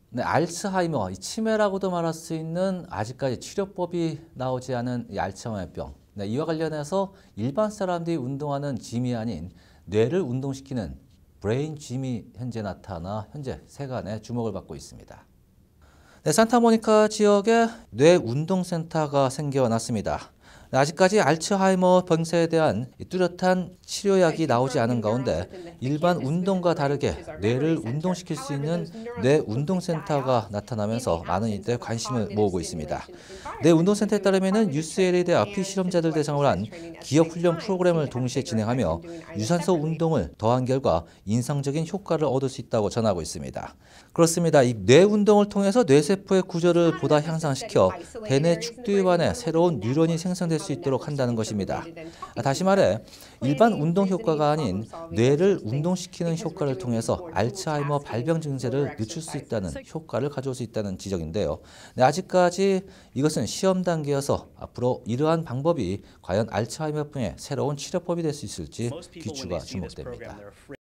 네, 알츠하이머, 이 치매라고도 말할 수 있는 아직까지 치료법이 나오지 않은 이 알츠하이머병. 네, 이와 관련해서 일반 사람들이 운동하는 짐이 아닌 뇌를 운동시키는 브레인 짐이 현재 세간의 주목을 받고 있습니다. 네, 산타모니카 지역에 뇌 운동센터가 생겨났습니다. 아직까지 알츠하이머 병세에 대한 뚜렷한 치료약이 나오지 않은 가운데 일반 운동과 다르게 뇌를 운동시킬 수 있는 뇌 운동센터가 나타나면서 많은 이들의 관심을 모으고 있습니다. 뇌 운동센터에 따르면 UCLA 대학 피실험자들 대상으로 한 기업 훈련 프로그램을 동시에 진행하며 유산소 운동을 더한 결과 인상적인 효과를 얻을 수 있다고 전하고 있습니다. 그렇습니다. 이 뇌 운동을 통해서 뇌세포의 구조를 보다 향상시켜 대뇌 축두위반에 새로운 뉴런이 생성될 수 있도록 한다는 것입니다. 다시 말해 일반 운동 효과가 아닌 뇌를 운동시키는 효과를 통해서 알츠하이머 발병 증세를 늦출 수 있다는 효과를 가져올 수 있다는 지적인데요. 네, 아직까지 이것은 시험 단계여서 앞으로 이러한 방법이 과연 알츠하이머병의 새로운 치료법이 될 수 있을지 귀추가 주목됩니다.